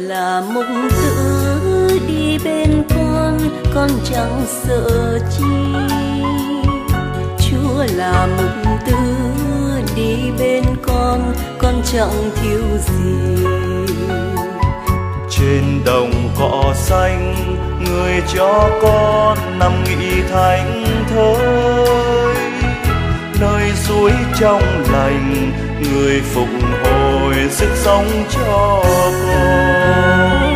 là mộng tử đi bên con chẳng sợ chi. Chúa là mộng tử đi bên con chẳng thiếu gì. Trên đồng cỏ xanh người cho con nằm nghỉ thánh thơi, nơi suối trong lành người phục hồi sức sống cho con.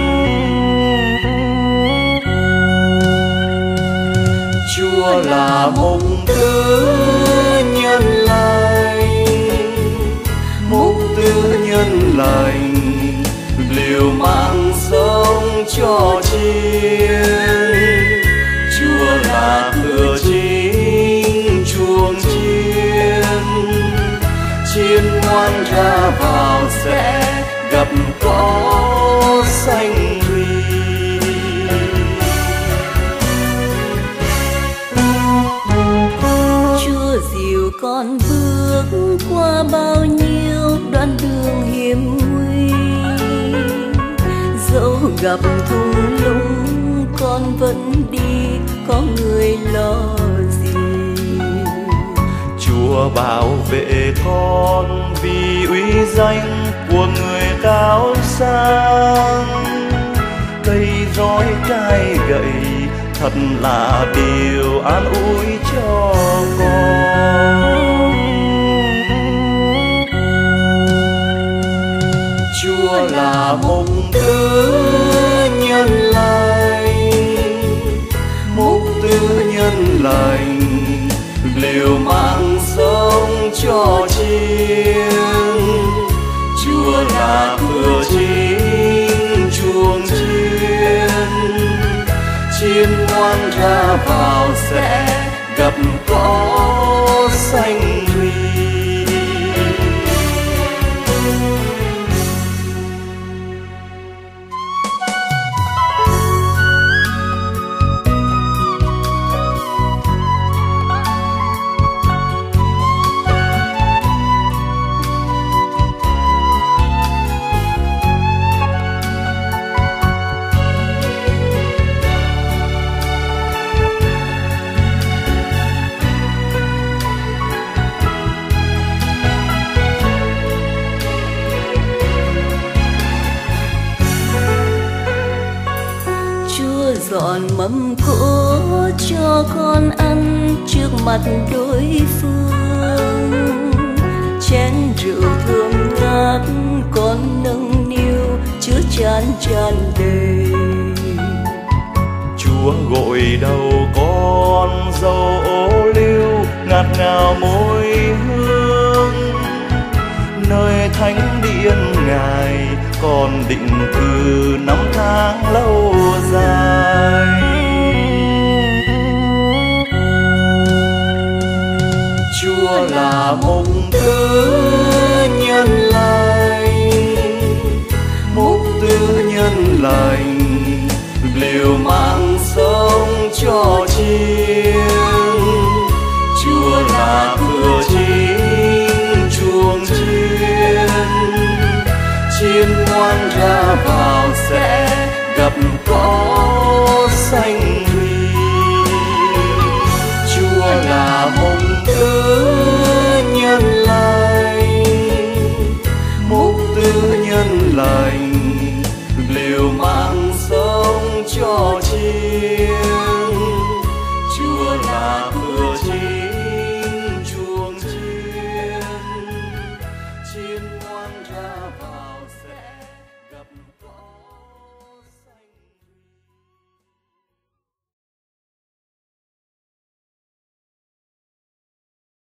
Chúa là mộng tử nhân lành, mộng tử nhân lành, liều mạng sống cho chiên. Chúa là cửa chính chuồng chiên, chiên ngoan ra vào sẽ gặp cỏ xanh rì. Chúa dìu con bước qua bao nhiêu đoạn đường hiểm nguy, dẫu gặp thung lũng con vẫn đi, có người lo gì. Chúa bảo vệ con vì uy danh của người cao sang. Cây roi cai gậy thật là điều an ủi cho con. Chúa là mộng tử nhân lành, mộng tử nhân lành, liều mạng sống cho chiên. Chúa là cửa chính chuồng chiên, chiên ngoan ra vào sẽ gặp cỏ xanh rì. Dọn mâm cỗ cho con ăn trước mặt đối phương, chén rượu thơm ngát con nâng niu chứa chan tràn đầy. Chúa gội đầu con dâu ô liu ngạt ngào môi hương, nơi thánh điện Ngài con định cư năm tháng lâu dài. Chúa là mộng tử nhân lành, mộng tử nhân lành, liều mạng sống cho chiên. Chúa là cửa chính chuồng chiên, chiên ngoan ra vào sẽ gặp cỏ xanh rì. Chúa là mộng